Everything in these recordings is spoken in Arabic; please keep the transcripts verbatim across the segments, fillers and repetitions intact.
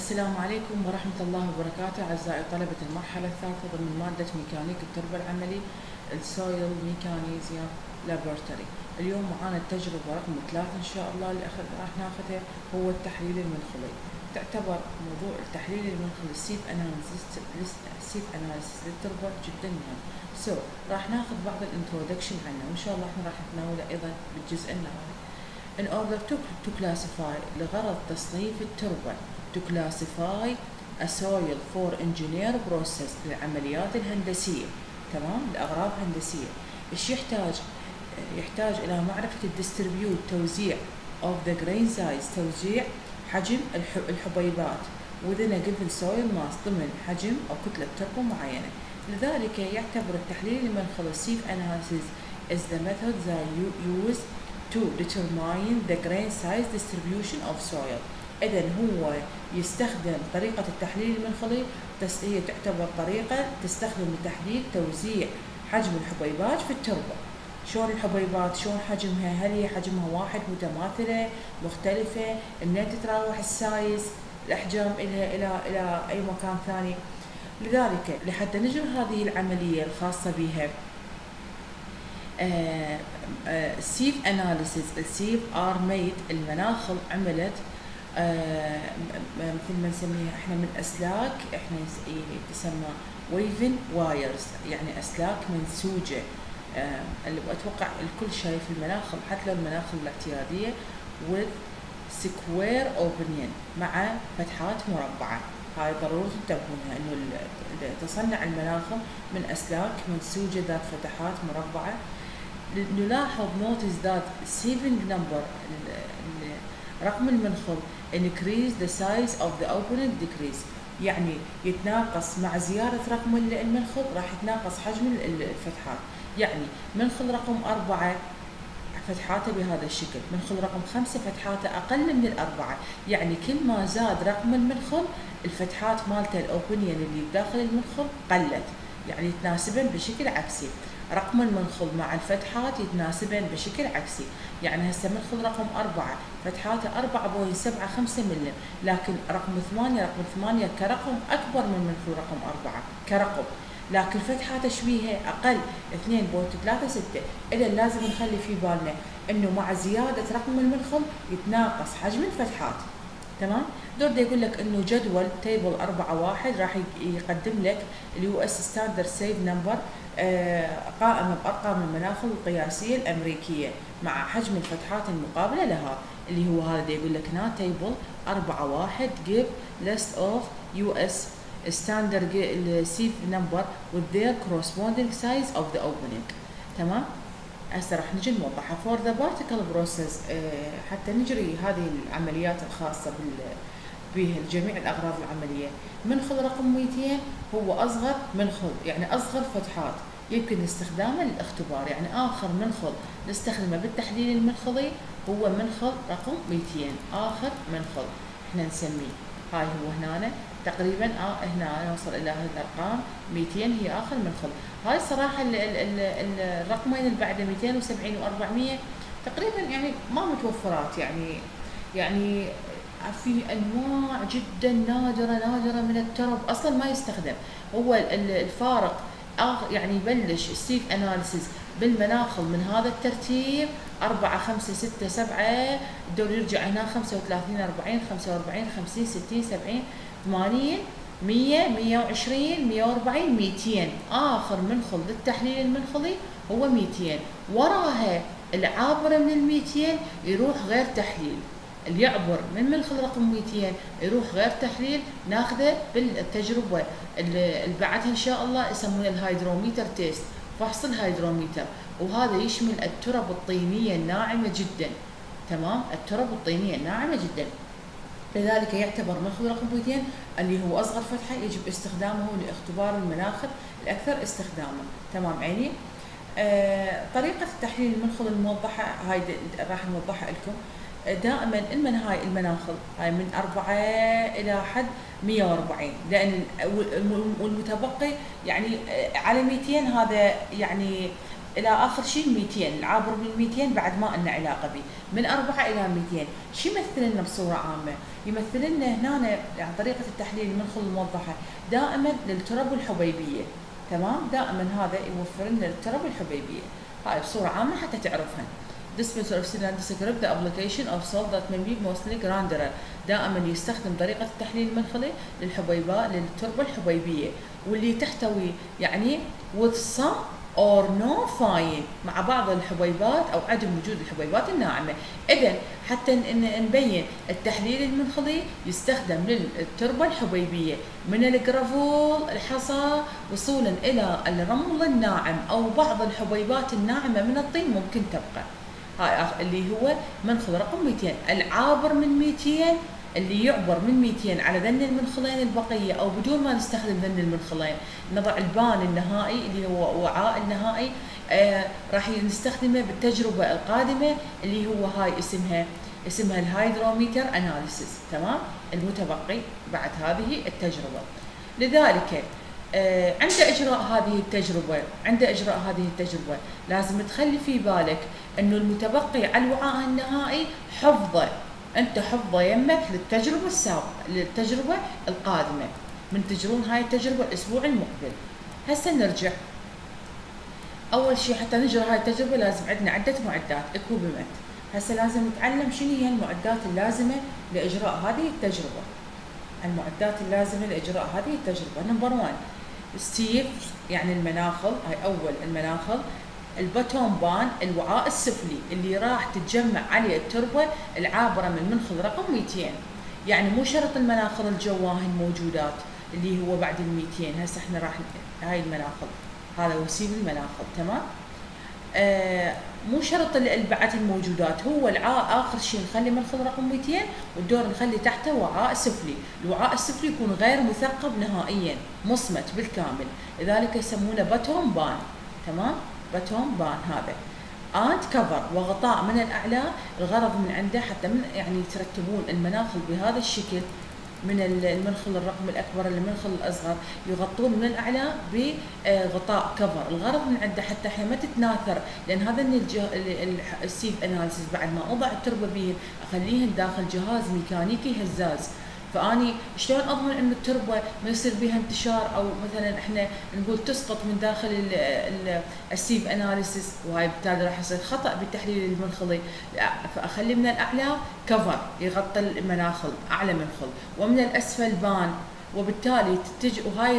السلام عليكم ورحمة الله وبركاته أعزائي طلبة المرحلة الثالثة ضمن مادة ميكانيك التربة العملي السويل ميكانيزيا لابورتري. اليوم معانا التجربة رقم ثلاثة إن شاء الله اللي أخذ راح ناخذها هو التحليل المنخلي. تعتبر موضوع التحليل المنخلي السيف أناليسيس السيف أناليسيس للتربة جدا مهم. سو so, راح ناخذ بعض الانترودكشن عنه وإن شاء الله احنا راح نتناوله أيضا بالجزء النهائي. In order to, to classify لغرض تصنيف التربة to classify a soil for engineer process للعمليات الهندسية، تمام، لأغراض هندسية. إيش يحتاج؟ يحتاج إلى معرفة الديستريبيوت توزيع of the grain size توزيع حجم الحبيبات within a given soil mass ضمن حجم أو كتلة تربة معينة. لذلك يعتبر التحليل المنخلي السيف analysis is the method that you use to determine the grain size distribution of soil. إذن هو يستخدم طريقة التحليل المنخلي، هي تعتبر طريقة تستخدم لتحديد توزيع حجم الحبيبات في التربة. شلون الحبيبات؟ شلون حجمها؟ هل هي حجمها واحد، متماثلة، مختلفة؟ منين تتراوح السايز الأحجام إلى إلى إلى أي مكان ثاني؟ لذلك لحتى نجري هذه العملية الخاصة بها سيف اناليسيس السيف ار ميد المناخل عملت آه مثل ما نسميها احنا من اسلاك، احنا تسمى ويفن وايرز، يعني اسلاك منسوجه. آه اللي اتوقع الكل شايف المناخل، حتى لو المناخل الاعتياديه with سكوير اوبنين مع فتحات مربعه. هاي ضروري تنتبهونها انه تصنع المناخل من اسلاك منسوجه ذات فتحات مربعه. نلاحظ notice that saving number رقم المنخل increase the size of the opening decrease، يعني يتناقص مع زيادة رقم المنخل راح يتناقص حجم الفتحات. يعني منخل رقم أربعة فتحاته بهذا الشكل، منخل رقم خمسة فتحاته أقل من الأربعة، يعني كل ما زاد رقم المنخل الفتحات مالته الأوبنيان اللي بداخل المنخل قلت، يعني يتناسبن بشكل عكسي. رقم المنخل مع الفتحات يتناسبن بشكل عكسي، يعني هسه منخل رقم أربعة فتحاته أربعة فاصلة سبعة خمسة ملم، لكن رقم ثمانية رقم ثمانية كرقم أكبر من منخل رقم أربعة كرقم، لكن فتحاته شوية أقل اثنين فاصلة ثلاثة ستة. إذا لازم نخلي في بالنا إنه مع زيادة رقم المنخل يتناقص حجم الفتحات، تمام؟ دور يقول لك انه جدول تيبل أربعة واحد راح يقدم لك اليو اس ستاندرد سيف نمبر قائمه بارقام المناخل القياسيه الامريكيه مع حجم الفتحات المقابله لها، اللي هو هذا يقول لك هنا تيبل أربعة واحد give list of يو اس standard سيف نمبر with their corresponding size of the opening. تمام؟ هسه راح نجي نوضحها for the particle process. أه حتى نجري هذه العمليات الخاصة بها جميع الأغراض العملية. منخل رقم مئتين هو أصغر منخل، يعني أصغر فتحات يمكن استخدامه للاختبار، يعني آخر منخل نستخدمه بالتحليل المنخلي هو منخل رقم مئتين، آخر منخل احنا نسميه. هاي هو هنا تقريبا اه هنا نوصل الى هذه الارقام مئتين هي اخر منخل. هاي صراحه ال ال ال الرقمين اللي بعده مئتين وسبعين وأربعمئة تقريبا يعني ما متوفرات، يعني يعني في انواع جدا نادره نادره من الترب اصلا ما يستخدم. هو الفارق يعني يبلش السيف اناليسيس بالمناخل من هذا الترتيب أربعة خمسة ستة سبعة، الدور يرجع هنا خمسة وثلاثين أربعين خمسة وأربعين خمسين ستين سبعين ثمانين مئة مئة وعشرين مئة وأربعين مئتين. آخر منخل للتحليل المنخلي هو مئتين، وراها العابر من المئتين يروح غير تحليل، اللي يعبر من منخل رقم مئتين يروح غير تحليل ناخذه بالتجربة اللي بعدها إن شاء الله يسمونه الهيدروميتر تيست، فحص الهيدروميتر، وهذا يشمل الترب الطينية الناعمة جدا، تمام؟ الترب الطينية الناعمة جدا. لذلك يعتبر منخل رقم مئتين اللي هو أصغر فتحة يجب استخدامه لاختبار المناخل الأكثر استخداما، تمام عيني؟ آه طريقة التحليل المنخل الموضحة هاي راح نوضحها لكم. دائما المن هاي المناخل هاي من أربعة إلى حد مئة وأربعين، لأن والمتبقي يعني على مئتين هذا يعني الى اخر شيء مئتين، العابر من مئتين بعد ما لنا علاقه به، من أربعة الى مئتين. شو يمثل لنا بصوره عامه؟ يمثل لنا هنا يعني طريقه التحليل المنخل الموضحه دائما للترب الحبيبيه، تمام؟ دائما هذا يوفر لنا الترب الحبيبيه، هاي بصوره عامه حتى تعرفها. Dispenser of cylinder describe the application of salt that may be mostly granular. دائما يستخدم طريقة التحليل المنخلي للحبيبات للتربة الحبيبية واللي تحتوي يعني with some or no fine مع بعض الحبيبات أو عدم وجود الحبيبات الناعمة. إذا حتى نبين التحليل المنخلي يستخدم للتربة الحبيبية من الجرافول الحصى وصولا إلى الرمل الناعم أو بعض الحبيبات الناعمة من الطين ممكن تبقى. هاي اللي هو منخل رقم مئتين. العابر من مئتين اللي يعبر من مئتين على ذن المنخلين البقيه او بدون ما نستخدم ذن المنخلين، نضع البان النهائي اللي هو وعاء النهائي آه راح نستخدمه بالتجربه القادمه اللي هو هاي اسمها اسمها الهيدروميتر اناليسيس، تمام؟ المتبقي بعد هذه التجربه. لذلك آه عند اجراء هذه التجربه عند اجراء هذه التجربه لازم تخلي في بالك انه المتبقي على الوعاء النهائي حفظه، انت حفظه يمك للتجربه السابقه للتجربه القادمه، من تجرون هاي التجربه الاسبوع المقبل. هسه نرجع اول شيء حتى نجري هاي التجربه لازم عندنا عده معدات اكوبمنت. هسه لازم نتعلم شنو هي المعدات اللازمه لاجراء هذه التجربه. المعدات اللازمه لاجراء هذه التجربه: نمبر واحد ستيف يعني المناخل، هاي اول المناخل. الباتون بان الوعاء السفلي اللي راح تتجمع عليه التربه العابره من منخل رقم مئتين، يعني مو شرط المناخل الجواهن موجودات اللي هو بعد ال مئتين. هسه احنا راح هاي المناخل، هذا وسيم المناخل، تمام؟ آه مو شرط البعث الموجودات، هو الوعاء اخر شيء نخلي منخل رقم مئتين والدور نخلي تحته وعاء سفلي، الوعاء السفلي يكون غير مثقب نهائيا، مصمت بالكامل، لذلك يسمونه باتون بان، تمام؟ باتون بان هذا. اند كفر وغطاء من الاعلى، الغرض من عنده حتى من يعني ترتبون المناخل بهذا الشكل من المنخل الرقم الاكبر للمنخل الاصغر، يغطون من الاعلى بغطاء كفر، الغرض من عنده حتى احنا ما تتناثر، لان هذا السيف اناليسيس بعد ما اضع التربه به اخليهن داخل جهاز ميكانيكي هزاز، فاني شلون اضمن ان التربه ما يصير بها انتشار او مثلا احنا نقول تسقط من داخل السيف اناليسيس، وهاي بالتالي راح يصير خطا بالتحليل المنخلي. فاخلي من الاعلى كفر يغطي المناخل اعلى منخل، ومن الاسفل بان، وبالتالي تتجه وهاي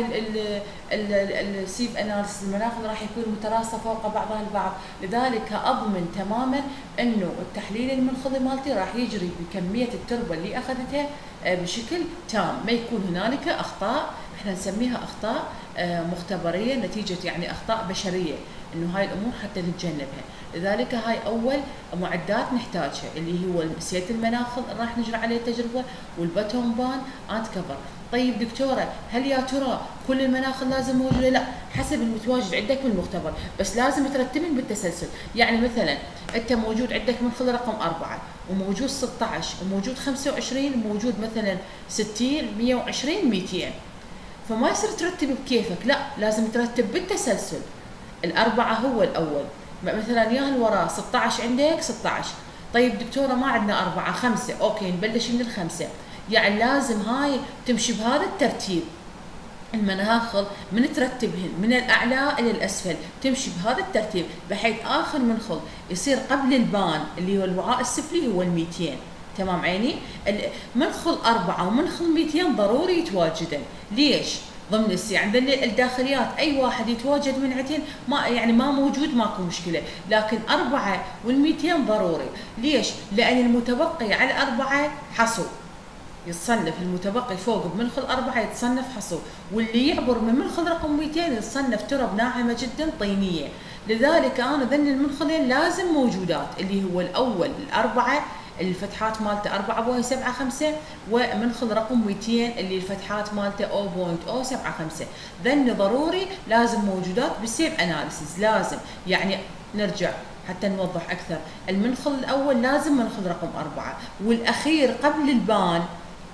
السيف اناليسيس المناخل راح يكون متراصه فوق بعضها البعض، لذلك اضمن تماما انه التحليل المنخلي مالتي راح يجري بكميه التربه اللي اخذتها بشكل تام، ما يكون هنالك اخطاء احنا نسميها اخطاء مختبريه نتيجه يعني اخطاء بشريه، انه هاي الامور حتى نتجنبها. لذلك هاي اول معدات نحتاجها اللي هو سيت المناخل اللي راح نجري عليه التجربه، والباتون بان اند كفر. طيب دكتوره هل يا ترى كل المناخل لازم موجوده؟ لا، حسب المتواجد عندك بالمختبر، بس لازم ترتبين بالتسلسل. يعني مثلا انت موجود عندك منخل رقم أربعة وموجود ستة عشر وموجود خمسة وعشرين وموجود مثلا ستين مئة وعشرين مئتين، فما يصير ترتب بكيفك، لا لازم ترتب بالتسلسل. الأربعة هو الأول، مثلا يا الوراء ستة عشر عندك ستة عشر. طيب دكتورة ما عندنا أربعة، خمسة، أوكي نبلش من الخمسة، يعني لازم هاي تمشي بهذا الترتيب. المناخل من ترتبهن من الأعلى إلى الأسفل تمشي بهذا الترتيب، بحيث آخر منخل يصير قبل البان اللي هو الوعاء السفلي هو المئتين، تمام عيني؟ منخل أربعة ومنخل مئتين ضروري يتواجدن. ليش؟ ضمن السي عند الداخليات اي واحد يتواجد من عندهن ما يعني ما موجود ماكو مشكله، لكن أربعة والمئتين ضروري. ليش؟ لان المتبقي على أربعة حصو، يتصنف المتبقي فوق بمنخل أربعة يتصنف حصو، واللي يعبر من منخل رقم مئتين يتصنف ترب ناعمه جدا طينيه. لذلك انا ذن المنخلين لازم موجودات، اللي هو الاول الأربعة الفتحات مالته أربعة فاصلة سبعة خمسة، ومنخل رقم مئتين اللي الفتحات مالته صفر فاصلة صفر سبعة خمسة، ذن ضروري لازم موجودات بالسيف اناليسيس. لازم يعني نرجع حتى نوضح اكثر، المنخل الاول لازم منخل رقم أربعة، والاخير قبل البان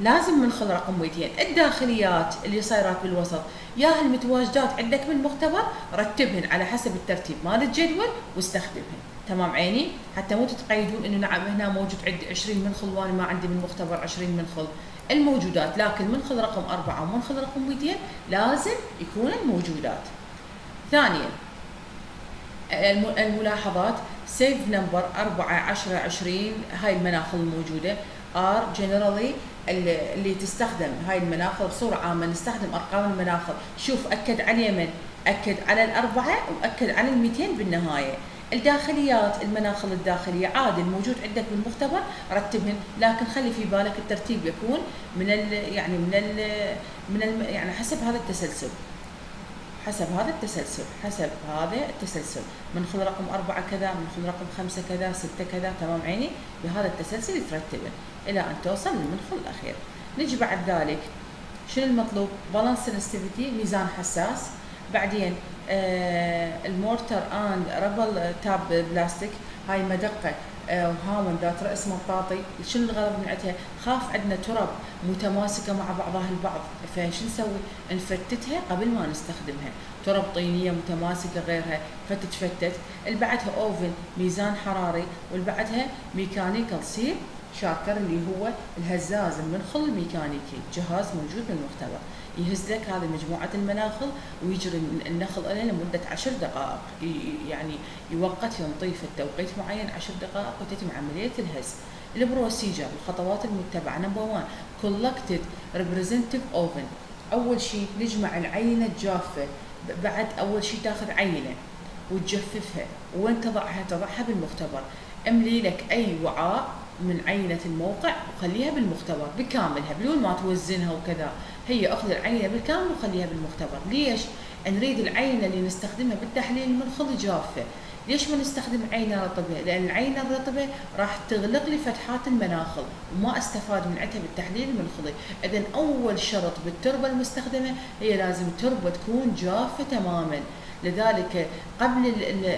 لازم منخل رقم مئتين. الداخليات اللي صايرات بالوسط يا المتواجدات عندك بالمختبر رتبهن على حسب الترتيب مال الجدول واستخدمهن. تمام عيني؟ حتى مو تتقيدون انه نعم هنا موجود عندي عشرين منخل وانا ما عندي بالمختبر عشرين منخل. الموجودات، لكن منخل رقم أربعة ومنخل رقم مئتين لازم يكونن موجودات. ثانيا الملاحظات سيف نمبر أربعة عشرة عشرين، هاي المناخل الموجودة ار جنرالي اللي تستخدم هاي المناخل بصورة عامة نستخدم ارقام المناخل. شوف اكد على اليمن، اكد على الاربعة واكد على المئتين بالنهاية. الداخليات المناخل الداخلية عادي الموجود عندك بالمختبر رتبهن، لكن خلي في بالك الترتيب يكون من ال يعني من ال من ال يعني حسب هذا التسلسل، حسب هذا التسلسل، حسب هذا التسلسل، منخل رقم أربعة كذا، منخل رقم خمسة كذا، ستة كذا. تمام عيني؟ بهذا التسلسل يترتبن إلى أن توصل للمنخل الأخير. نجي بعد ذلك شنو المطلوب؟ بالانس سنسيتيفيتي، ميزان حساس. بعدين آه المورتر اند ربل تاب بلاستيك، هاي مدقه آه وهاون ذات راس مطاطي. شنو الغرض من عندها؟ خاف عندنا تراب متماسكه مع بعضها البعض، فشو نسوي؟ نفتتها قبل ما نستخدمها. تراب طينيه متماسكه غيرها فتتفتت. اللي بعدها اوفن ميزان حراري، واللي بعدها ميكانيكال سيل شاكر اللي هو الهزاز المنخل الميكانيكي، جهاز موجود بالمختبر يهز لك هذه مجموعة المناخل ويجري النخل عليه لمدة عشر دقائق، يعني يوقت ينطيه في التوقيت معين عشر دقائق وتتم عملية الهز. البروسيجر الخطوات المتبعة. نمبر واحد collected representative oven. أول شيء نجمع العينة الجافة، بعد أول شيء تاخذ عينة وتجففها، وين تضعها؟ تضعها بالمختبر. املي لك أي وعاء من عينة الموقع وخليها بالمختبر بكاملها بدون ما توزنها وكذا. هي اخذ العينة بالكامل وخليها بالمختبر. ليش؟ نريد العينة اللي نستخدمها بالتحليل المنخل جافة. ليش ما نستخدم عينة رطبة؟ لأن العينة الرطبة راح تغلق لي فتحات المناخل وما استفاد من عندها بالتحليل المنخلي. إذا أول شرط بالتربة المستخدمة هي لازم التربة تكون جافة تماما. لذلك قبل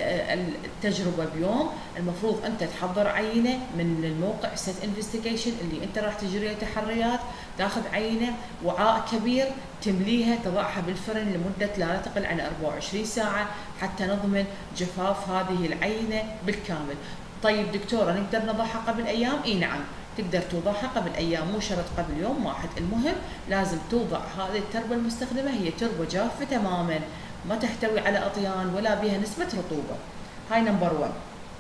التجربة بيوم المفروض أنت تحضر عينة من الموقع ست انفستيجيشن اللي أنت راح تجري تحريات، تاخذ عينة وعاء كبير تمليها تضعها بالفرن لمدة لا تقل عن أربعة وعشرين ساعة حتى نضمن جفاف هذه العينة بالكامل. طيب دكتورة نقدر نضعها قبل أيام؟ إي نعم تقدر توضعها قبل أيام، مو شرط قبل يوم واحد. المهم لازم توضع هذه التربة المستخدمة هي تربة جافة تماما ما تحتوي على أطيان ولا بها نسبة رطوبة. هاي نمبر واحد.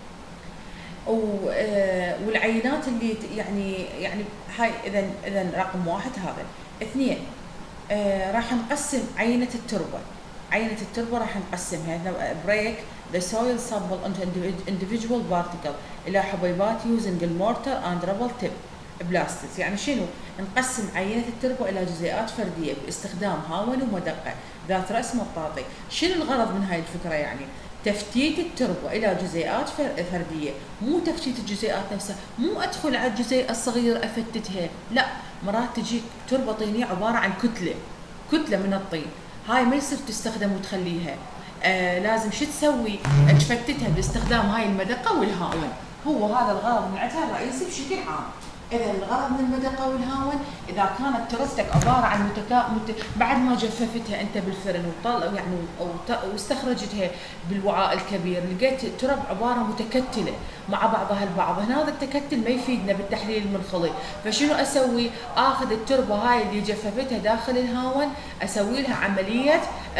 والعينات اللي يعني يعني هاي إذا إذا رقم واحد هذا. اثنين آه راح نقسم عينة التربة. عينة التربة راح نقسمها break the soil sample into individual particle إلى حبيبات using المورتر and rubble tip بلاستيك. يعني شنو؟ نقسم عينة التربة إلى جزيئات فردية باستخدام هاون ومدقة ذات رأس مطاطي. شنو الغرض من هاي الفكرة؟ يعني تفتيت التربة إلى جزيئات فردية، مو تفتيت الجزيئات نفسها، مو أدخل على الجزيئة الصغيرة أفتتها، لا، مرات تجيك تربة طينية عبارة عن كتلة، كتلة من الطين، هاي ما يصير تستخدم وتخليها، آه لازم شو تسوي؟ تفتتها باستخدام هاي المدقة والهاون. هو هذا الغرض من عندها الرئيسي بشكل عام. إذا الغرض من المدقة والهاون إذا كانت تربتك عبارة عن متكا مت... بعد ما جففتها أنت بالفرن وطل يعني واستخرجتها بالوعاء الكبير لقيت ترب عبارة متكتلة مع بعضها البعض، هنا هذا التكتل ما يفيدنا بالتحليل المنخلي، فشنو أسوي؟ آخذ التربة هاي اللي جففتها داخل الهاون أسوي لها عملية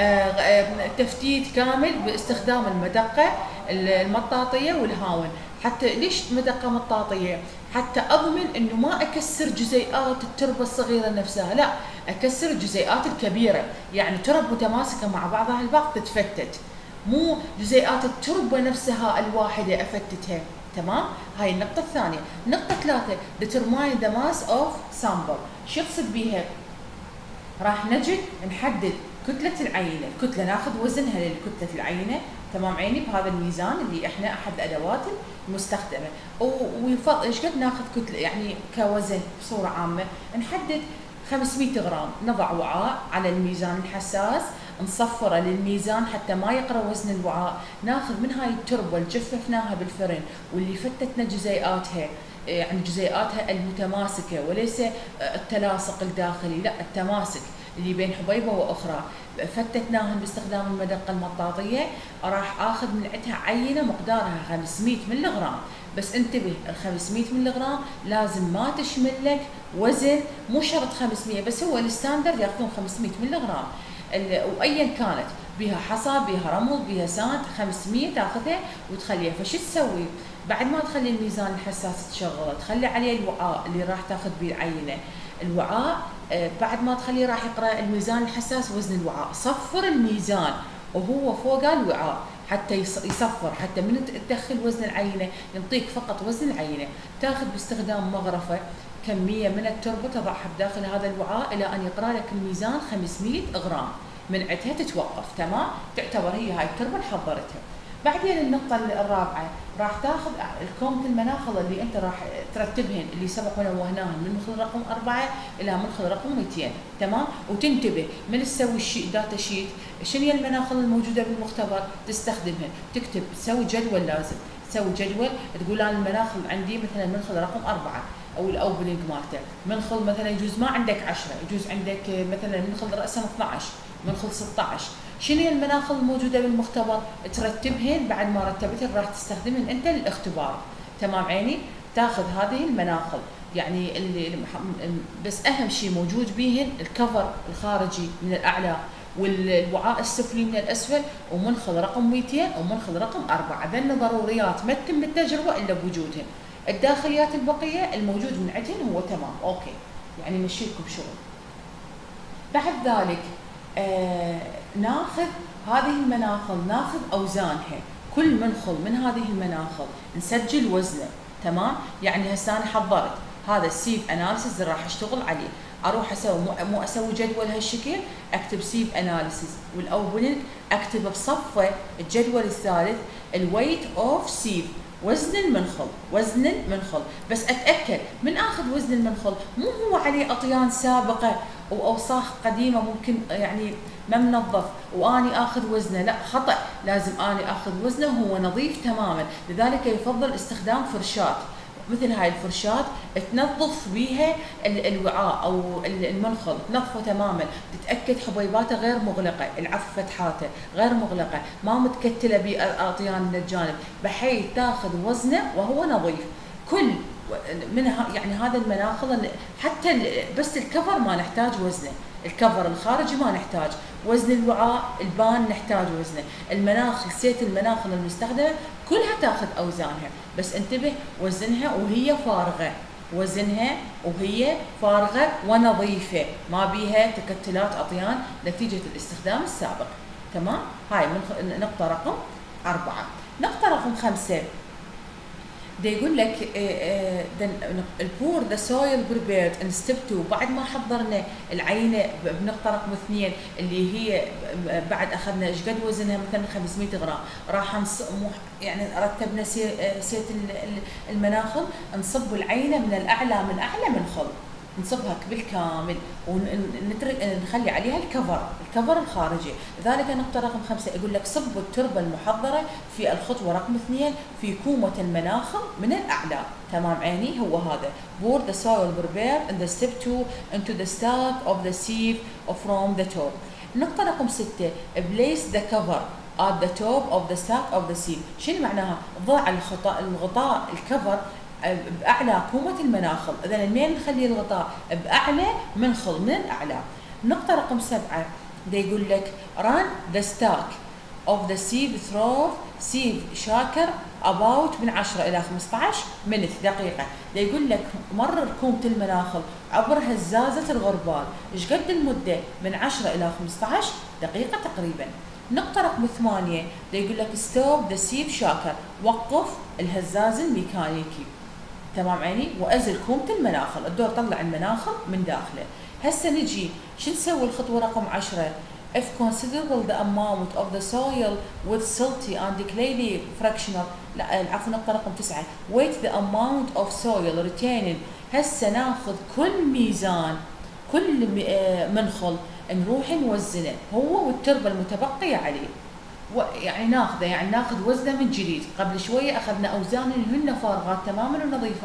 تفتيت كامل باستخدام المدقة المطاطية والهاون. حتى ليش مدقة مطاطية؟ حتى أضمن إنه ما أكسر جزيئات التربة الصغيرة نفسها، لا أكسر الجزيئات الكبيرة، يعني ترب متماسكة مع بعضها البعض تتفتت، مو جزيئات التربة نفسها الواحدة أفتتها. تمام؟ هاي النقطة الثانية. نقطة ثلاثة determine the mass of sample. شو يقصد بيها؟ راح نجي نحدد كتلة العينة، الكتلة ناخذ وزنها لكتلة العينة، تمام عيني، بهذا الميزان اللي احنا احد الادوات المستخدمه، ويفضل ايش قد ناخذ كتله يعني كوزن بصوره عامه، نحدد خمسمئة غرام، نضع وعاء على الميزان الحساس، نصفره للميزان حتى ما يقرا وزن الوعاء، ناخذ من هاي التربه اللي جففناها بالفرن واللي فتتنا جزيئاتها يعني جزيئاتها المتماسكه وليس التلاصق الداخلي، لا التماسك اللي بين حبيبه واخرى. فتتناهن باستخدام المدقه المطاطيه، راح اخذ من عندها عينه مقدارها خمسمية مللي جرام. بس انتبه، ال خمسمية مللي جرام لازم ما تشمل لك وزن، مو شرط خمسمية، بس هو الستاندرد ياخذون خمسمية مللي جرام. وايا كانت، بها حصى، بها رمل، بها ساند، خمسمية تاخذها وتخليها. فشو تسوي؟ بعد ما تخلي الميزان الحساس تشغله، تخلي عليه الوعاء اللي راح تاخذ به العينه. الوعاء آه بعد ما تخليه راح يقرا الميزان الحساس وزن الوعاء. صفر الميزان وهو فوق الوعاء حتى يصفر، حتى من تدخل وزن العينه ينطيك فقط وزن العينه. تاخذ باستخدام مغرفه كميه من التربه تضعها بداخل هذا الوعاء الى ان يقرا لك الميزان خمسمية جرام. من عندها تتوقف، تمام؟ تعتبر هي هاي التربه اللي حضرتها. بعدين النقطة الرابعة راح تاخذ الكومة المناخل اللي انت راح ترتبهن، اللي سبق ونوهناهن، من مدخل رقم أربعة إلى مدخل رقم مئتين، تمام؟ وتنتبه من تسوي الشيء داتا شيت، شنو هي المناخل الموجودة بالمختبر تستخدمهن، تكتب، تسوي جدول. لازم تسوي جدول تقول انا المناخل عندي مثلا منخل رقم أربعة او الاوبننج مالته، منخل مثلا يجوز ما عندك عشرة، يجوز عندك مثلا منخل راسا اثنعش، منخل ستطعش. شنو هي المناخل الموجوده بالمختبر؟ ترتبهن، بعد ما رتبتهن راح تستخدمهن انت للاختبار، تمام عيني؟ تاخذ هذه المناخل، يعني اللي بس اهم شيء موجود بيهن الكفر الخارجي من الاعلى والوعاء السفلي من الاسفل، ومنخل رقم مئتين ومنخل رقم أربعة. ذن ضروريات ما تتم التجربه الا بوجودهن. الداخليات البقيه الموجود من عندهن هو تمام، اوكي، يعني مشيتكم شغل. بعد ذلك آه ناخذ هذه المناخل، ناخذ اوزانها، كل منخل من هذه المناخل نسجل وزنه، تمام؟ يعني هسه انا حضرت هذا السيف اناليسيس اللي راح اشتغل عليه، اروح اسوي مو اسوي جدول هالشكل، اكتب سيف اناليسيس، والاوبننج اكتب بصفه الجدول الثالث الويت اوف سيف، وزن المنخل، وزن المنخل. بس اتاكد من اخذ وزن المنخل مو هو عليه اطيان سابقه واوساخ قديمه ممكن يعني ما منظف واني اخذ وزنه، لا خطا، لازم اني اخذ وزنه وهو نظيف تماما. لذلك يفضل استخدام فرشات مثل هاي الفرشات تنظف بيها الوعاء او المنخل، تنظفه تماما، تتاكد حبيباته غير مغلقه، العفو فتحاته غير مغلقه، ما متكتله باطيان من الجانب، بحيث تاخذ وزنه وهو نظيف. كل من يعني هذا المناخل حتى بس الكفر ما نحتاج وزنه، الكفر الخارجي ما نحتاج وزن، الوعاء البان نحتاج وزنه، المناخل سيت المناخل المستخدمه كلها تاخذ اوزانها، بس انتبه وزنها وهي فارغه، وزنها وهي فارغه ونظيفه، ما بيها تكتلات اطيان نتيجه الاستخدام السابق، تمام؟ هاي من نقطه رقم أربعة. نقطه رقم خمسة ده يقول لك البور ذا سويل بريبيرد ان ستيب اثنين. بعد ما حضرنا العينه بنقطه رقم اثنين اللي هي بعد اخذنا ايش قد وزنها مثلا خمسمية جرام، راح نص يعني رتبنا سيت المناخل، نصب العينه من الاعلى، من اعلى منخل نصبها بالكامل ونترك نخلي عليها الكفر، الكفر الخارجي. لذلك نقطة رقم خمسة يقول لك صب التربة المحضرة في الخطوة رقم اثنين في كومة المناخل من الأعلى، تمام عيني؟ هو هذا pour the soil prepared in the step two into the stack of the sieve from the top. نقطة رقم ستة place the cover at the top of the stack of the sieve. شنو معناها؟ ضع الغطاء الغطاء الكفر باعلى كومه المناخل، اذا منين نخلي الغطاء؟ باعلى منخل من الاعلى. نقطه رقم سبعه ده يقول لك run the stack of the sieve through sieve شاكر about من عشرة الى خمسة عشر منت دقيقه. ده يقول لك مرر كومه المناخل عبر هزازه الغربال، ايش قد المده؟ من عشرة الى خمسة عشر دقيقه تقريبا. نقطة رقم ثمانية ده يقول لك stop the sieve شاكر، وقف الهزاز الميكانيكي، تمام عيني؟ وازل كومة المناخل، الدور طلع المناخل من داخله. هسه نجي شو نسوي الخطوة رقم عشرة؟ if considerable the amount of the soil with silty and clayey fractional، لا عفوا نقطة رقم تسعة weight the amount of soil retaining. هسه ناخذ كل ميزان، كل منخل نروح نوزنه هو والتربة المتبقية عليه، يعني ناخذه، يعني ناخذ وزنه من جديد. قبل شويه اخذنا اوزان اللي هن فارغات تماما ونظيفات،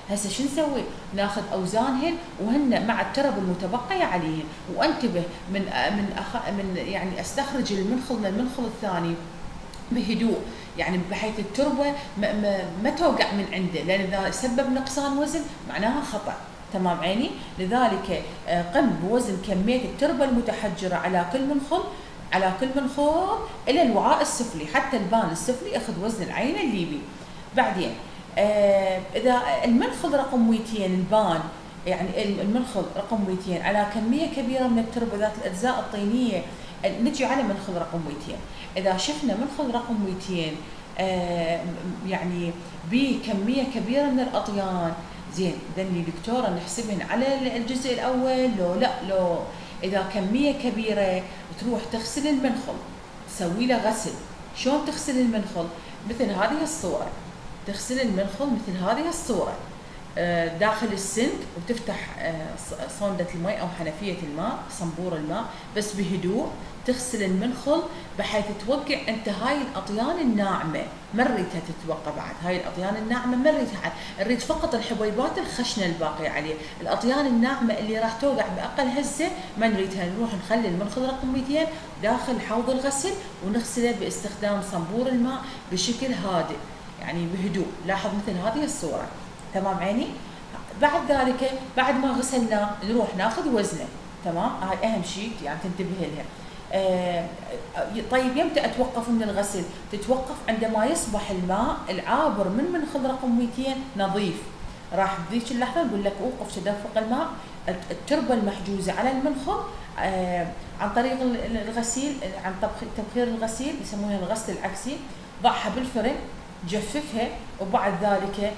هسه شو نسوي؟ ناخذ اوزانهن وهن مع التربه المتبقيه عليهن، وانتبه من من أخ من يعني استخرج المنخل من المنخل الثاني بهدوء، يعني بحيث التربه ما, ما, ما توقع من عنده، لان اذا سبب نقصان وزن معناها خطا. تمام عيني؟ لذلك قم بوزن كميه التربه المتحجره على كل منخل على كل منخل الى الوعاء السفلي، حتى البان السفلي اخذ وزن العينه الليبي. بعدين آه اذا المنخل رقم مئتين البان، يعني المنخل رقم مئتين على كميه كبيره من التربه ذات الاجزاء الطينيه، نجي على منخل رقم مئتين. اذا شفنا منخل رقم مئتين آه يعني بكميه كبيره من الاطيان، زين دني دكتوره نحسبهن على الجزء الاول لو لا؟ لو اذا كميه كبيره تروح تغسل المنخل، تسوي له غسل. شلون تغسل المنخل؟ مثل هذه الصوره، تغسل المنخل مثل هذه الصوره داخل السنك، وتفتح صوندة الماء او حنفية الماء، صنبور الماء، بس بهدوء تغسل المنخل بحيث توقع انت هاي الاطيان الناعمه، ما نريدها تتوقع بعد، هاي الاطيان الناعمه ما نريدها، نريد فقط الحبيبات الخشنه الباقيه عليه، الاطيان الناعمه اللي راح توقع باقل هزه ما نريدها. نروح نخلي المنخل رقم مئتين داخل حوض الغسل ونغسله باستخدام صنبور الماء بشكل هادئ، يعني بهدوء. لاحظ مثل هذه الصوره. تمام عيني؟ بعد ذلك بعد ما غسلناه نروح ناخذ وزنه. تمام؟ هاي اهم شيء يعني تنتبه لها. آه طيب يمتى اتوقف من الغسل؟ تتوقف عندما يصبح الماء العابر من منخل رقم مئتين نظيف. راح بذيك اللحظه نقول لك اوقف تدفق الماء، التربه المحجوزه على المنخل آه عن طريق الغسيل، عن تبخير الغسيل يسمونها الغسل العكسي، ضعها بالفرن، جففها، وبعد ذلك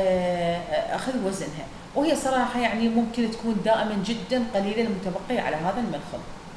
اخذ وزنها. وهي صراحه يعني ممكن تكون دائما جدا قليله المتبقيه على هذا المنخل.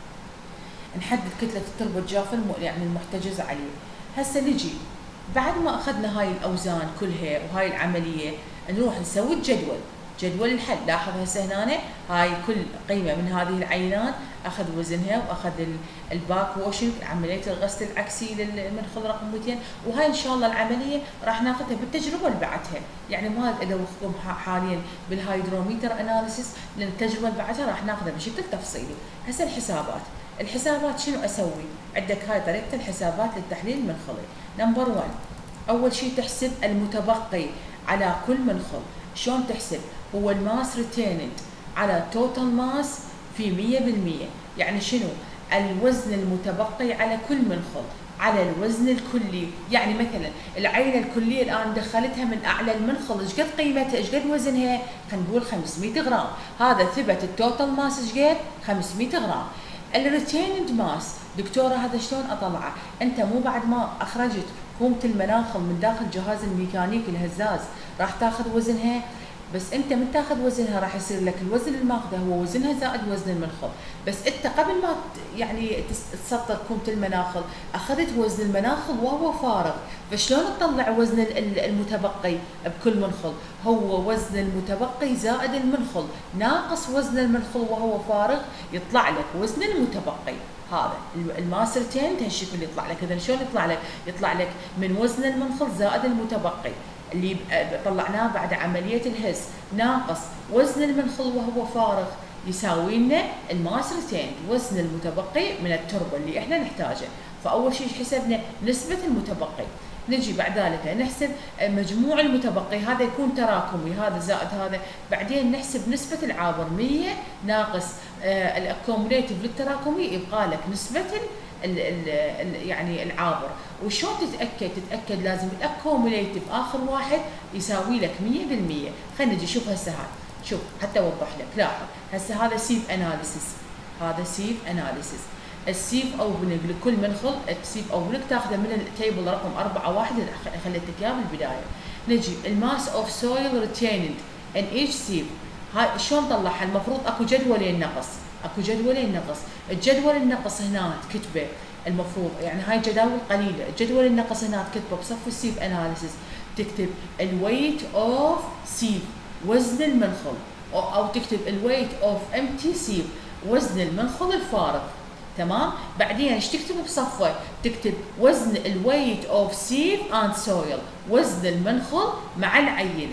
نحدد كتله التربه الجافه يعني المحتجزه عليه. هسه نجي بعد ما اخذنا هاي الاوزان كلها وهاي العمليه، نروح نسوي الجدول، جدول الحل. لاحظ هسه هنا هاي كل قيمه من هذه العينات اخذ وزنها، واخذ الباك واشنج عمليه الغسل العكسي للمنخل رقم مئتين، وهاي ان شاء الله العمليه راح ناخذها بالتجربه اللي بعدها، يعني ما ادوخكم حاليا بالهايدروميتر اناليسيس، لان التجربه اللي بعدها راح ناخذها بشكل تفصيلي. هسه الحسابات، الحسابات شنو اسوي؟ عندك هاي طريقه الحسابات للتحليل المنخلي. نمبر واحد، اول شيء تحسب المتبقي على كل منخل. شلون تحسب؟ هو الماس ريتيند على توتال ماس في مئة بالمئة، يعني شنو؟ الوزن المتبقي على كل منخل على الوزن الكلي. يعني مثلا العينه الكليه الان دخلتها من اعلى المنخل، ايش قد قيمتها؟ ايش قد وزنها؟ خلينا نقول خمسمئة غرام، هذا ثبت التوتال ماس ايش قد؟ خمسمئة غرام. الريتيند ماس دكتوره هذا شلون اطلعه؟ انت مو بعد ما اخرجت كومه المناخل من داخل جهاز الميكانيكي الهزاز راح تاخذ وزنها، بس انت من تاخذ وزنها راح يصير لك الوزن الماخذه هو وزنها زائد وزن المنخل، بس انت قبل ما يعني تسطر كومه المناخل اخذت وزن المناخل وهو فارغ، فشلون تطلع وزن المتبقي بكل منخل؟ هو وزن المتبقي زائد المنخل ناقص وزن المنخل وهو فارغ، يطلع لك وزن المتبقي. هذا الماس ريتيند هالشكل يطلع لك. اذا شلون يطلع لك؟ يطلع لك من وزن المنخل زائد المتبقي اللي طلعناه بعد عمليه الهز ناقص وزن المنخل وهو فارغ، يساوي لنا الماس ريتيند، وزن المتبقي من التربه اللي احنا نحتاجه. فاول شيء حسبنا نسبه المتبقي، نجي بعد ذلك نحسب مجموع المتبقي، هذا يكون تراكمي، هذا زائد هذا، بعدين نحسب نسبه العابر مئة ناقص آه الاكوموليتيف للتراكمي، يبقى لك نسبه ال ال ال يعني العابر. وشلون تتاكد؟ تتاكد لازم الاكوموليتيف اخر واحد يساوي لك مئة بالمئة. خلينا نجي شوف هسه هذا، شوف حتى اوضح لك. لاحظ هسه هذا سيف اناليسيس، هذا سيف اناليسيس. السيف اوبننج لكل منخل، السيف اوبننج تاخذه من التيبل رقم أربعة واحد اللي خليتك اياه بالبدايه. نجي الماس اوف سويل ريتيند ان ايش سيف، هاي شلون طلعها؟ المفروض اكو جدولين نقص، اكو جدولين نقص، الجدول النقص هنا تكتبه المفروض، يعني هاي جداول قليله، الجدول النقص هنا تكتبه بصف السيف اناليسيس، تكتب الويت اوف سيف وزن المنخل، او تكتب الويت اوف امتي سيف وزن المنخل الفارغ. تمام؟ بعدين ايش تكتب بصفه؟ تكتب وزن الويت اوف سيف اند سويل، وزن المنخل مع العينه.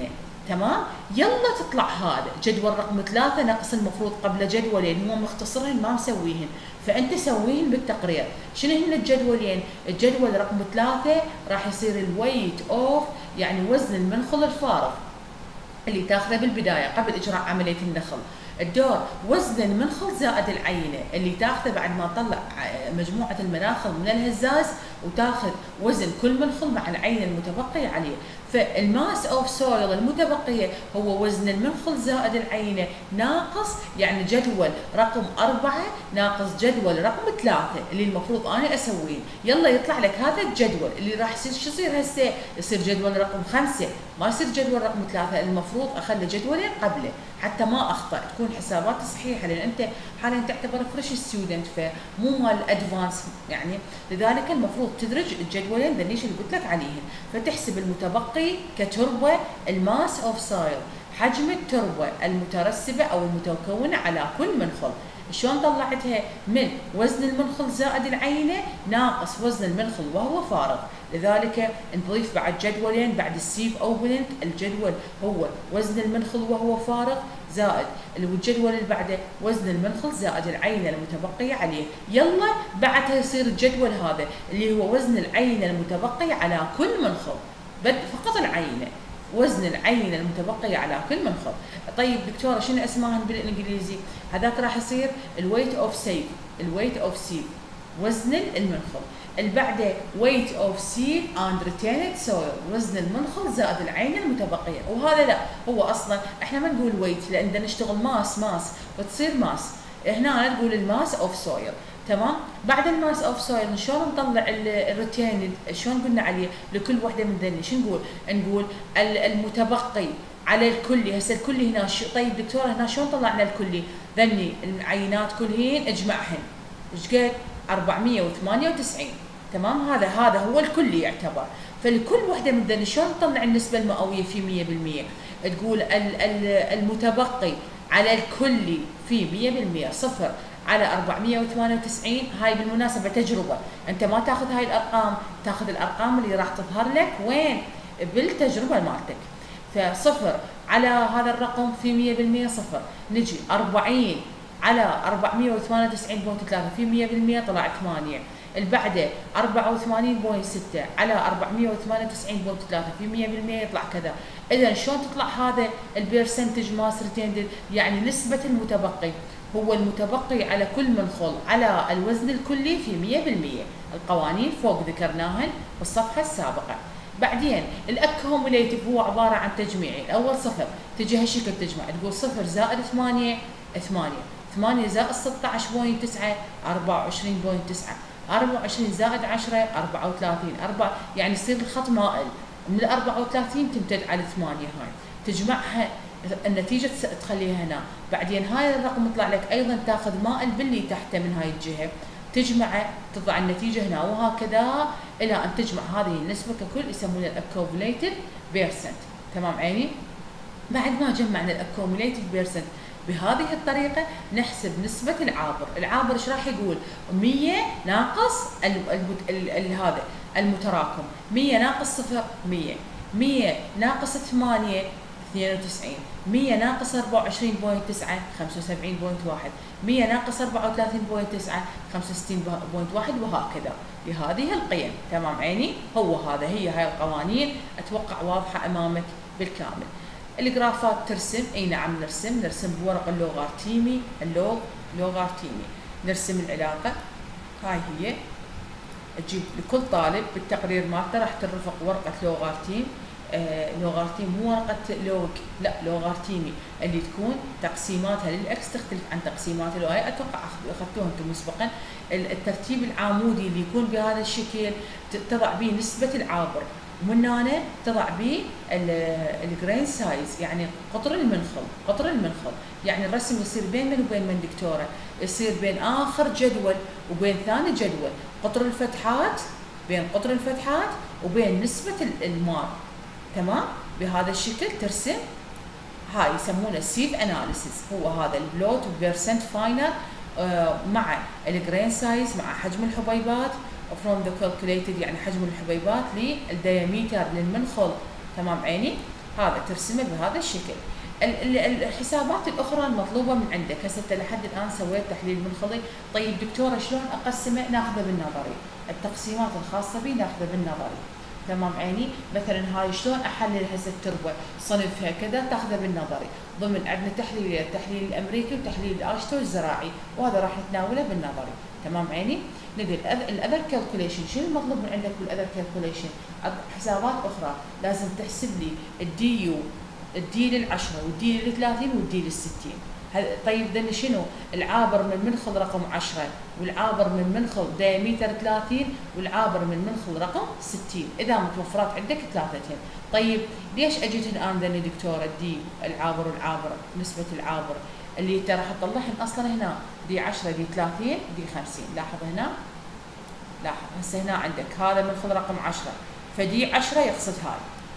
تمام. يلا تطلع هذا جدول رقم ثلاثة نقص المفروض قبل جدولين هو مختصرهن ما مسويهن، فانت سويهن بالتقرير. شنو هن الجدولين؟ الجدول رقم ثلاثة راح يصير الويت اوف يعني وزن المنخل الفارغ اللي تاخذه بالبدايه قبل اجراء عمليه النخل. الدور وزن المنخل زائد العينه اللي تاخذه بعد ما تطلع مجموعه المناخل من الهزاز وتاخذ وزن كل منخل مع العينه المتبقيه عليه. فالماس اوف سويل المتبقيه هو وزن المنخل زائد العينه ناقص يعني جدول رقم أربعة ناقص جدول رقم ثلاثة اللي المفروض انا اسويه. يلا يطلع لك هذا الجدول اللي راح يصير. شو يصير هسه؟ يصير جدول رقم خمسة، ما يصير جدول رقم ثلاثة. المفروض اخلي جدولين قبله حتى ما اخطا، تكون حساباتي صحيحه، لان انت حاليا تعتبر فريش ستودنت فمو مال ادفانس يعني. لذلك المفروض تدرج الجدولين ذنيش اللي قلت لك عليهن. فتحسب المتبقي كتربه الماس اوف سايل، حجم التربه المترسبه او المتكونه على كل منخل. شلون طلعتها؟ من وزن المنخل زائد العينه ناقص وزن المنخل وهو فارغ. لذلك نضيف بعد جدولين بعد السيف اوبننج. الجدول هو وزن المنخل وهو فارغ زائد الجدول اللي بعده وزن المنخل زائد العينه المتبقيه عليه. يلا بعدها يصير الجدول هذا اللي هو وزن العينه المتبقيه على كل منخل، فقط العينه، وزن العينه المتبقيه على كل منخل. طيب دكتوره شنو اسمائهم بالانجليزي؟ هذاك راح يصير الويت اوف سيف، الويت اوف سيف وزن المنخل. اللي بعده ويت اوف سيف اند ريتيند سويل وزن المنخل زائد العينه المتبقيه. وهذا لا، هو اصلا احنا ما نقول ويت لان بدنا نشتغل ماس ماس فتصير ماس. هنا نقول الماس اوف سويل. تمام. بعد الماس اوف سويل شلون نطلع الريتيند؟ شلون قلنا عليه لكل وحده من ذني؟ شو نقول؟ نقول المتبقي على الكلي. هسه الكلي هنا شو؟ طيب دكتوره هنا شلون طلعنا الكلي؟ ذني العينات كلهن اجمعهن ايش قد؟ أربعمية وثمانية وتسعين. تمام. هذا هذا هو الكلي يعتبر. فلكل وحده من ذني شلون نطلع النسبه المئويه في مية بالمية؟ تقول المتبقي على الكلي في مية بالمية صفر على أربعمية وثمانية وتسعين. هاي بالمناسبه تجربه، انت ما تاخذ هاي الارقام، تاخذ الارقام اللي راح تظهر لك وين؟ بالتجربه مالتك. فصفر على هذا الرقم في مية بالمية صفر. نجي أربعين على أربعمية وثمانية وتسعين فاصلة ثلاثة في مية بالمية طلع ثمانية. اللي بعده أربعة وثمانين فاصلة ستة على أربعمية وثمانية وتسعين فاصلة ثلاثة في مية بالمية يطلع كذا. اذا شلون تطلع هذا البيرسنتج ماس ريتيندد؟ يعني نسبه المتبقي هو المتبقي على كل منخل على الوزن الكلي في مية بالمية. القوانين فوق ذكرناهن بالصفحه السابقه. بعدين الاكوميليتيف هو عباره عن تجميعي. الاول صفر، تجي هالشكل تجمع، تقول صفر زائد ثمانية ثمانية، ثمانية زائد ستة عشر فاصلة تسعة أربعة وعشرين فاصلة تسعة، أربعة وعشرين زائد عشرة أربعة وثلاثين، أربعة يعني يصير الخط مائل من ال أربعة وثلاثين تمتد على ثمانية. هاي تجمعها النتيجه تخليها هنا. بعدين هاي الرقم يطلع لك ايضا تاخذ مائل باللي تحته من هاي الجهه تجمعه تطلع النتيجه هنا، وهكذا الى ان تجمع هذه النسبه ككل يسمونها الاكوميليتيف بيرسنت. تمام عيني؟ بعد ما جمعنا الاكوميليتيف بيرسنت بهذه الطريقه نحسب نسبه العابر. العابر ايش راح يقول؟ مية ناقص ال ال ال ال هذا المتراكم، مية ناقص صفر مية، مية ناقص ثمانية اثنين وتسعين، مية ناقص أربعة وعشرين فاصلة تسعة خمسة وسبعين فاصلة واحد، مية ناقص أربعة وثلاثين فاصلة تسعة خمسة وستين فاصلة واحد، وهكذا بهذه القيم. تمام عيني؟ هو هذا، هي هاي القوانين اتوقع واضحه امامك بالكامل. الجرافات ترسم، اي نعم نرسم، نرسم بورق اللوغارتيمي، اللوغ لوغارتيمي، نرسم العلاقه. هاي هي، تجيب لكل طالب بالتقرير مالته راح ترفق ورقه لوغارتيم. آه لوغارتيم مو ورقه لوغ، لا لوغارتيمي اللي تكون تقسيماتها للاكس تختلف عن تقسيمات الواي. اتوقع اخذتوها انتم مسبقا. الترتيب العمودي اللي يكون بهذا الشكل تضع به نسبه العابر، ومن هنا تضع به الجرين سايز يعني قطر المنخل. قطر المنخل يعني الرسم يصير بين من وبين من دكتوره؟ يصير بين اخر جدول وبين ثاني جدول. قطر الفتحات بين قطر الفتحات وبين نسبه المار. تمام؟ بهذا الشكل ترسم. هاي يسمونه السيف اناليسيس، هو هذا البلوت بيرسنت فاينل مع الجرين سايز مع حجم الحبيبات from the calculated يعني حجم الحبيبات للدياميتر للمنخل. تمام عيني؟ هذا ترسمه بهذا الشكل. الحسابات الاخرى المطلوبه من عندك، هسه انت لحد الان سويت تحليل منخلي. طيب دكتوره شلون اقسمه؟ ناخذه بالنظري، التقسيمات الخاصه به ناخذه بالنظري. تمام عيني؟ مثلا هاي شلون احلل هسه التربه صنفها كذا، تاخذه بالنظري. ضمن عندنا تحليل التحليل الامريكي وتحليل الاشتو الزراعي، وهذا راح نتناوله بالنظري. تمام عيني؟ نقول الاذر كالكوليشن، شنو المطلوب من عندك بالاذر كالكوليشن؟ حسابات اخرى، لازم تحسب لي الدي يو، الدي للعشرة والدي للثلاثين والدي للستين. طيب ذن شنو؟ العابر من منخل رقم عشرة والعابر من منخل دايمتر ثلاثين والعابر من منخل رقم ستين، اذا متوفرات عندك ثلاثتين. طيب ليش اجيت الان ذني دكتوره الدي العابر والعابر نسبه العابر اللي انت راح تطلعهن اصلا هنا دي عشرة دي ثلاثين دي خمسين. لاحظ هنا، لاحظ هسه هنا عندك هذا منخل رقم عشرة، فدي عشرة يقصد هاي،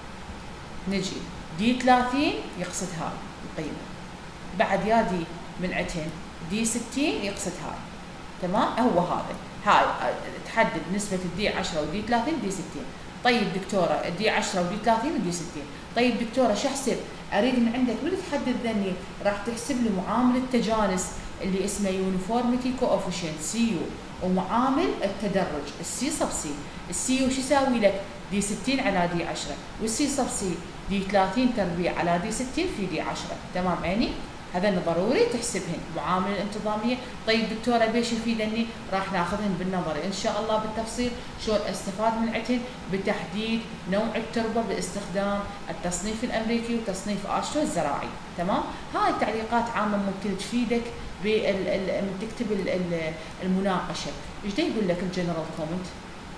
نجي دي ثلاثين يقصد هاي القيمه، بعد يا دي من عتين دي ستين يقصد هاي. تمام؟ هو هذا، هاي تحدد نسبة الدي عشرة ودي ثلاثين دي ستين. طيب دكتورة دي عشرة ودي ثلاثين ودي ستين. طيب دكتورة شو احسب؟ اريد من عندك من تحدد ذني، راح تحسب لي معامل التجانس اللي اسمه يونيفورميتي كوفيشنت سي يو، ومعامل التدرج السي سب سي. السي يو شو يساوي لك؟ دي ستين على دي عشرة، والسي سب سي دي ثلاثين تربيع على دي ستين في دي عشرة. تمام عيني؟ هذا ضروري تحسبهن معامل الانتظاميه. طيب دكتوره بيش يفيدني؟ راح ناخذهن بالنظري ان شاء الله بالتفصيل، شلون استفاد من عتن بتحديد نوع التربه باستخدام التصنيف الامريكي وتصنيف اشتو الزراعي. تمام؟ هاي التعليقات عامه ممكن تفيدك من تكتب المناقشه. ايش دا يقول لك الجنرال كومنت؟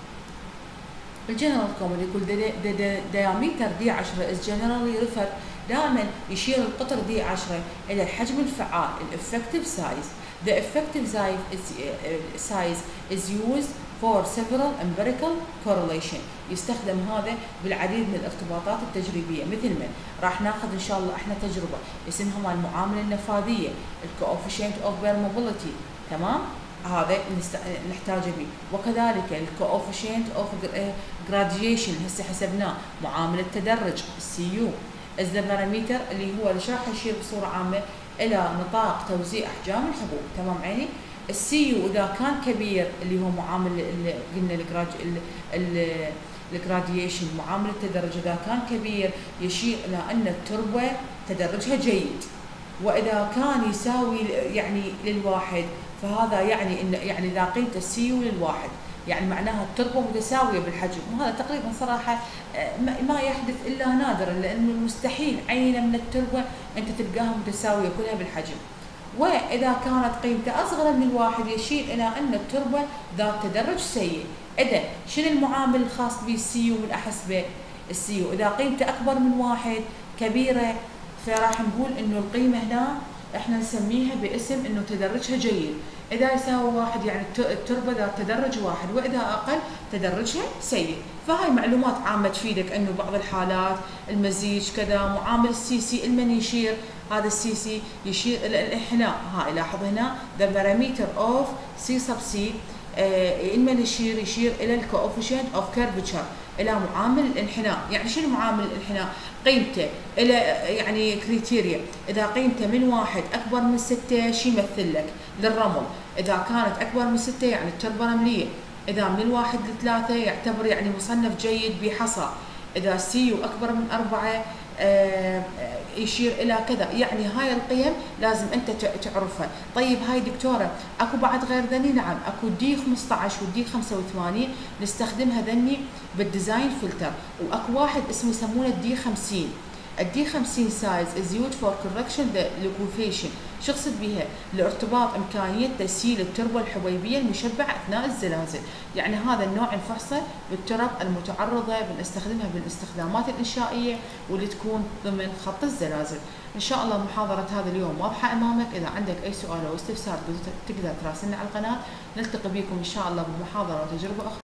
الجنرال كومنت يقول diameter دي عشرة is generally referred، دائما يشير القطر دي عشرة الى الحجم الفعال الeffective size. The effective size is, uh, size is used for several empirical correlation. يستخدم هذا بالعديد من الارتباطات التجريبيه، مثل من راح ناخذ ان شاء الله احنا تجربه اسمها المعامله النفاذيه الكوفيشنت اوف permeability. تمام؟ هذا نحتاجه به، وكذلك الكوفيشنت اوف جراديشن هسه حسبناه، معامل التدرج السي يو، الزبراميتر اللي هو اللي راح يشير بصوره عامه الى نطاق توزيع احجام الحبوب. تمام عيني؟ السي يو اذا كان كبير اللي هو معامل اللي قلنا الجراديشن، معامل التدرج اذا كان كبير يشير الى ان التربه تدرجها جيد، واذا كان يساوي يعني للواحد فهذا يعني ان يعني اذا قيمه السي يو للواحد يعني معناها التربه متساويه بالحجم، وهذا تقريبا صراحه ما يحدث الا نادرا، لانه المستحيل عينه من التربه انت تلقاها متساويه كلها بالحجم. واذا كانت قيمته اصغر من الواحد يشير الى ان التربه ذات تدرج سيء. اذا شنو المعامل الخاص بالسي يو من احسبه؟ السي يو اذا قيمته اكبر من واحد كبيره، فراح نقول انه القيمه هنا احنا نسميها باسم انه تدرجها جيد. اذا يساوي واحد يعني التربه ذات تدرج واحد، واذا اقل تدرجها سيء. فهاي معلومات عامه تفيدك انه بعض الحالات المزيج كذا. معامل السي سي المن يشير، هذا السي سي يشير الى الانحناء. هاي لاحظ هنا the parameter of C sub C المن يشير يشير الى الكوفيشنت اوف كيرفتشر، الى معامل الانحناء. يعني شنو معامل الانحناء؟ قيمته الى يعني كريتيريا، اذا قيمته من واحد اكبر من ستة شو يمثل لك؟ للرمل. اذا كانت اكبر من ستة يعني التربه رمليه. اذا من الواحد لثلاثة يعتبر يعني مصنف جيد بحصى. اذا سي اكبر من أربعة آه يشير الى كذا. يعني هاي القيم لازم انت تعرفها. طيب هاي دكتوره اكو بعد غير ذني؟ نعم اكو دي خمسة عشر ودي خمسة وثمانين نستخدمها ذني بالديزاين فلتر، واكو واحد اسمه يسمونه الدي خمسين. الدي خمسين سايز از يوز فور كوركشن ذا ليكوفيشن. شو اقصد بها؟ لارتباط امكانيه تسييل التربه الحبيبيه المشبعه اثناء الزلازل. يعني هذا النوع نفحصه بالترب المتعرضه بنستخدمها بالاستخدامات الانشائيه واللي تكون ضمن خط الزلازل. ان شاء الله محاضره هذا اليوم واضحه امامك. اذا عندك اي سؤال او استفسار تقدر تراسلنا على القناه. نلتقي بكم ان شاء الله بمحاضره وتجربه اخرى.